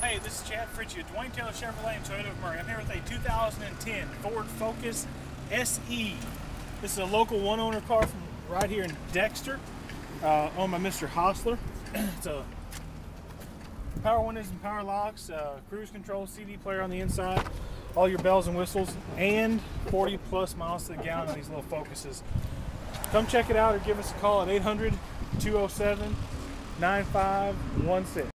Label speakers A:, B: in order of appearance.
A: Hey, this is Chad Fritchie of Dwain Taylor Chevrolet and Toyota of Murray. I'm here with a 2010 Ford Focus SE. This is a local one-owner car from right here in Dexter, owned by Mr. Hossler. It's a power windows and power locks, cruise control, CD player on the inside, all your bells and whistles, and 40 plus miles to the gallon on these little Focuses. Come check it out or give us a call at 800-207-9516.